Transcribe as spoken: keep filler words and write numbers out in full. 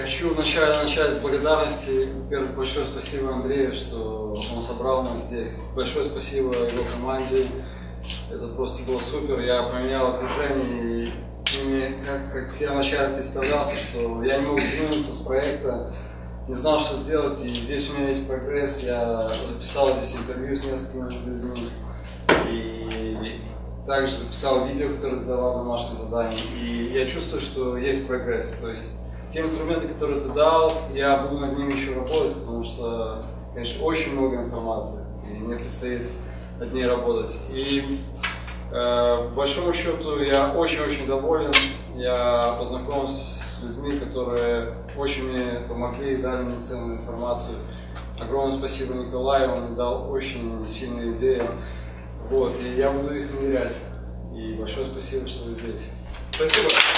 Хочу вначале начать с благодарности. Во-первых, большое спасибо Андрею, что он собрал нас здесь. Большое спасибо его команде. Это просто было супер. Я поменял окружение. И мне, как, как я вначале представлялся, что я не мог сдвинуться с проекта, не знал, что сделать. И здесь у меня есть прогресс. Я записал здесь интервью с несколькими людьми. И также записал видео, которое давал домашнее задание. И я чувствую, что есть прогресс. То есть те инструменты, которые ты дал, я буду над ними еще работать, потому что, конечно, очень много информации, и мне предстоит над ней работать. И э, по большому счету я очень-очень доволен. Я познакомился с людьми, которые очень мне помогли и дали мне ценную информацию. Огромное спасибо Николаю, он мне дал очень сильные идеи. Вот, и я буду их внедрять. И большое спасибо, что вы здесь. Спасибо.